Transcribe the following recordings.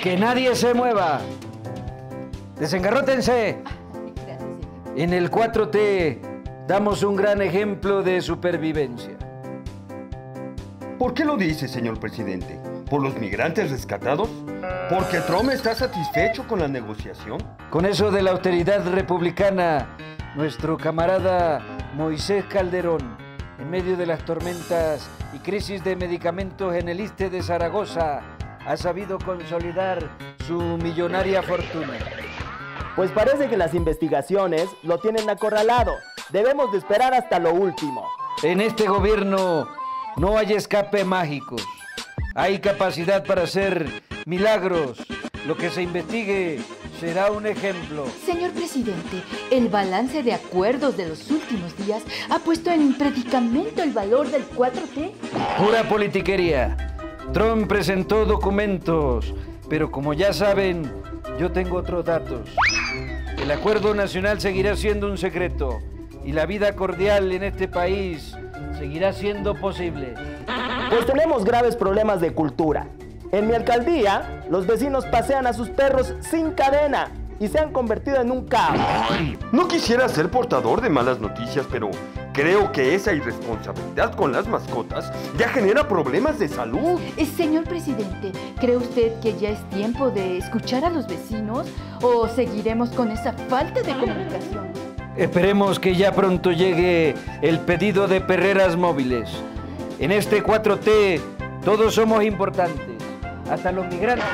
Que nadie se mueva. Desengarrótense. Gracias, señor. En el 4T damos un gran ejemplo de supervivencia. ¿Por qué lo dice, señor presidente? ¿Por los migrantes rescatados? ¿Porque Trump está satisfecho con la negociación? Con eso de la austeridad republicana, nuestro camarada Moisés Calderón, en medio de las tormentas y crisis de medicamentos en el Iste de Zaragoza, ha sabido consolidar su millonaria fortuna. Pues parece que las investigaciones lo tienen acorralado. Debemos de esperar hasta lo último. En este gobierno no hay escape mágicos. Hay capacidad para hacer milagros. Lo que se investigue será un ejemplo. Señor presidente, el balance de acuerdos de los últimos días ha puesto en predicamento el valor del 4T. Pura politiquería. Trump presentó documentos, pero como ya saben, yo tengo otros datos. El acuerdo nacional seguirá siendo un secreto y la vida cordial en este país seguirá siendo posible. Pues tenemos graves problemas de cultura. En mi alcaldía, los vecinos pasean a sus perros sin cadena y se han convertido en un caos. No quisiera ser portador de malas noticias, pero creo que esa irresponsabilidad con las mascotas ya genera problemas de salud. Señor presidente, ¿cree usted que ya es tiempo de escuchar a los vecinos o seguiremos con esa falta de comunicación? Esperemos que ya pronto llegue el pedido de perreras móviles. En este 4T todos somos importantes, hasta los migrantes.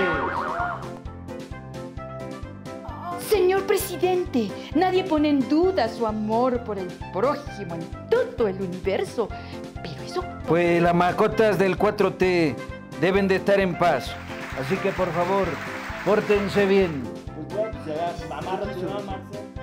Señor presidente, nadie pone en duda su amor por el prójimo en todo el universo, pero eso... Pues las mascotas del 4T deben de estar en paz, así que por favor, pórtense bien. Pues bueno, se amarra tu mamá, Marcelo.